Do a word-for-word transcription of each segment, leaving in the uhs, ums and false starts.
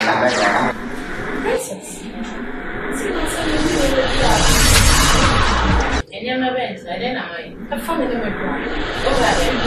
Princess. And you're my best, I didn't know. A family member. Oh,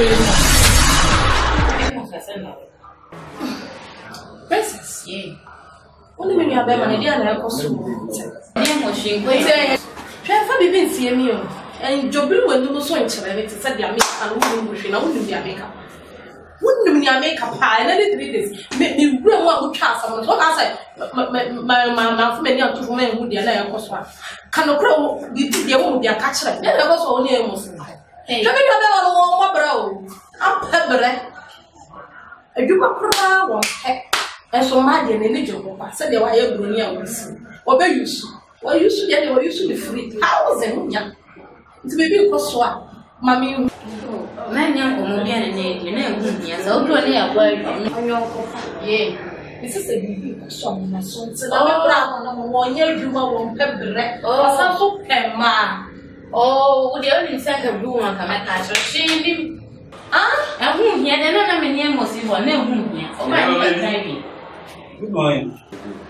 Princess, yeah. Only when you have money, they are not possible. I was she going to try for me, see me. And Jobu when you so interested, said the American woman, she knows the American. Wouldn't mean I make a pie and anything this. Make me real one who trust someone. What I said, my mouth many of two men would be a layer cost one. Can a crow be the old dear catcher? Never was only a Muslim. Hey, come in a warm bro. I'm pepper. I do not cry one heck. And so my dear religion, said the wire brunier will see. Or be used. Well, you should get what you should be free. How was it? Young. It's maybe a cost one. Mammy. Man, young woman, and you know, yes, I'll do a word on your yeah. This is a big song, my son. So I'm one year, you won't pepper. Oh, so ma. Oh, the only second room on my catcher. She ah, I won't hear the name of the most evil name here. Oh, my baby. Good morning.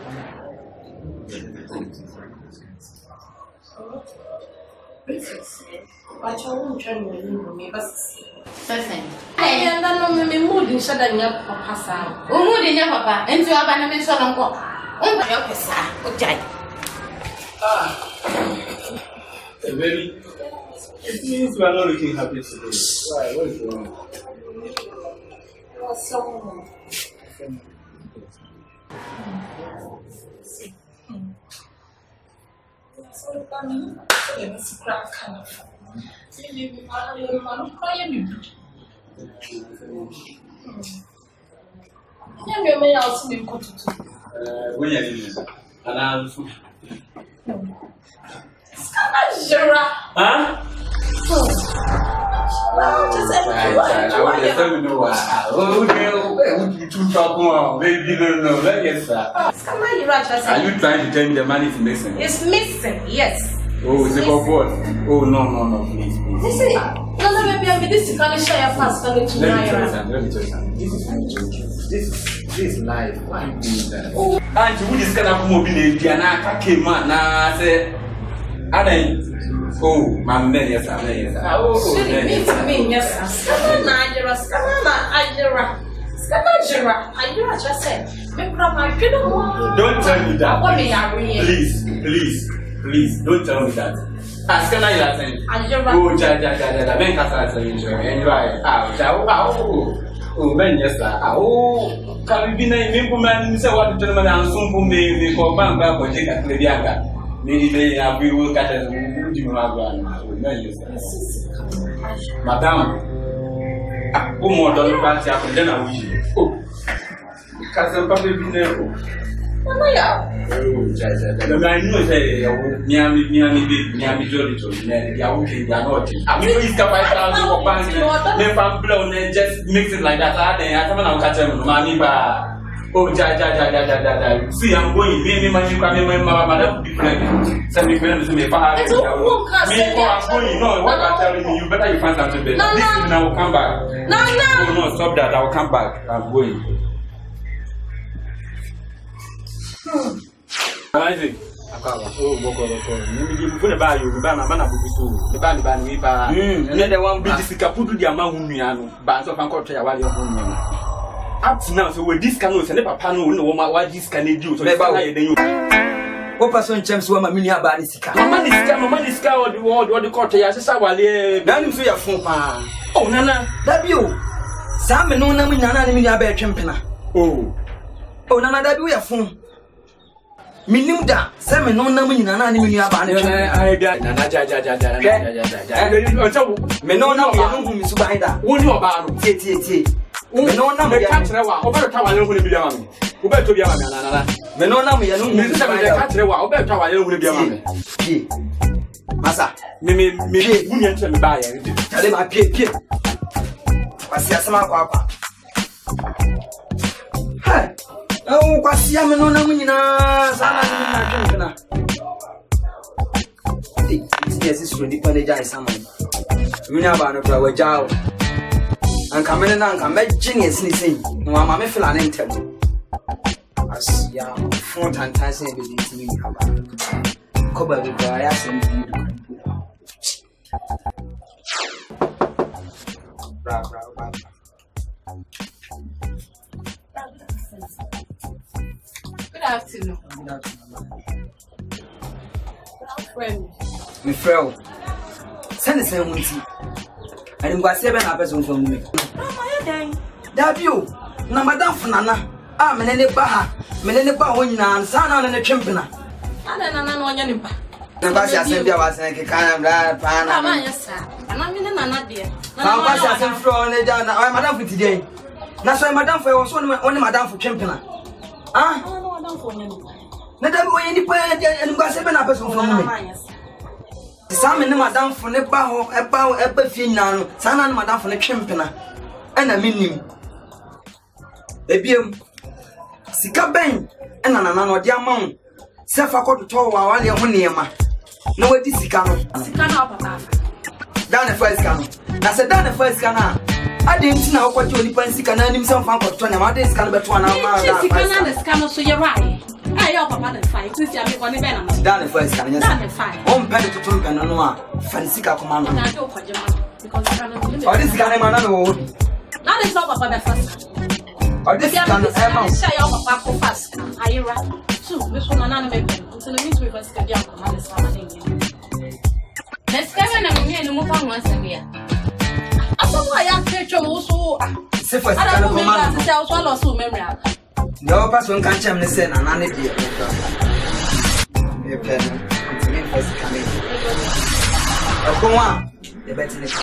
Princess. I won't try to remember me, but listen. I am not me mood in shutting up papa. Oh, mood in your papa, and you have an amazing uncle. Oh, my officer, okay. Ah, baby, it means we are not looking happy today. Why? What is wrong? What's wrong? So, I'm going to scrap kind of. I'm crying. I'm going to ask me what to do. When you're in and I'm so. Scamajera. Huh? I don't know why. Oh, you two talk more. Maybe you don't know. Yes, sir. Are you trying to tell me the money is missing? It's missing, yes. Oh, is it for board? Oh, no, no, no, please, please. Listen, no, no, maybe I'm this kind of share fast. Let me tell you something. Let me tell you something. This is not joking. This, this is life. Why are you doing that? Oh, and who is kind of mobile? Diana came out now. Say, I don't. Oh, my man, yes, I mean, yes. Oh, I mean, yes. Come on, Nigeria. Come on, Nigeria. Scamajera. I just said, don't tell me that. Please, please. Please, don't tell me that. Ask me that thing. Oh, ja, ja, ja, ja, men kasa say enjoy. Enjoy. Ah, ja, oh, oh, men yes, sir. Ah, oh, can we be na me man say what to man ansum pu me me ko ban ba ko je ka klebi aga. Me me ya bi wo ka ta mu di ma gba na. Men yes, sir. Madam. Ah, o mo do pa ti akon na wuyi. Oh. Ka se pa be bi na ko. Mama ya. Oh, ja ja ja. I know say Miami Miami big Miami jolly jolly. They are okay, they are not. I mean, it's five thousand for bank. Then from blow, then just mix it like that. I then I come and catch them. Mami ba. Oh, ja ja ja ja ja ja. See, I'm going. Me me man, you come me my madam different. Send me friends to me. Me, I'm going. No, what I'm telling you, you better you find something better. This thing now will come back. No, no. Oh no, stop that. I will come back. I'm going. Hmm. Isaac, oh, Boko, Boko. You put a bar, you buy my man, the band band we buy. And then the one big Sikapu, the amount whom you are, bands of Uncle Tray while you're home. Up to now, so with this canoes and never panel, no woman, what this can do, so never than you. What person champs were my mini abanisca? My man is scam, my man is scour the world, what the court, I said, then you say a phone. Oh, Nana, that you. Sam and no name, Nana, me a bear champion. Oh, oh, Nana, that you are phone. Minimum da, seven no number in an enemy about it. I died, and I died, I died, I died. Men no number whom is by that. Won't you about it? Men no number catch over the tower, will be young. Who better be a man? Men no number, you know, catch the wall, better I will be a man. Massa, me, me, me, tell me by it. Tell him I pay, pay. I see a smart papa. Hey. Oh, what's the no name? Yes, it's really funny. Someone. We never know where we're going. And come in and come back. Genius, listen. No, I'm a flan and tell you. Yeah, front and dancing with the T V. Cover the grass and bra bra bra. Good afternoon. Good afternoon. Friend. My friend. Send the same one to and I'm going to say a person from me. W. Na madam Funana. Ah, Menene Baha. Menene Bahuna and Sana and the Chimpina. I don't know what you're about. The Basia Sylvia was like a kind of Pana. Yes, sir. And I'm in another dear. Now, Basia from the down. I'm Madame for today. That's why Madame for was only Madame for Chimpina. Ah, no, no, for him. Madame, when you pay and got seven person from me. Some in Madame for the Baho, a bow, a Bafina, Sana and Madame for the Chimpina. And a minim. Ebium Sika Ben and an anano diamond. Sefa to tow while you're Huniama. No, it is Sicano. Sicano, Papa. Down the first cannon. I said, down the first cannon. I didn't know what you only point Sicana and himself for twenty days can be one hour. Sicano, so you're right. I hope Papa and five. Please, I mean, one event. Down the first cannon. Down the five. One penny to two and no Francisca command. I don't for German because I don't know. This guy, man, that is not Papa the first. Or this can ever say your papa fast. Are you right? So, this one another baby. So the means we must get your command is coming. Let's go and me and move on once a year. I saw why I catch you also. I don't remember to tell swallow so memory. No person can tell me send an idea. You can first coming. Go on. The better.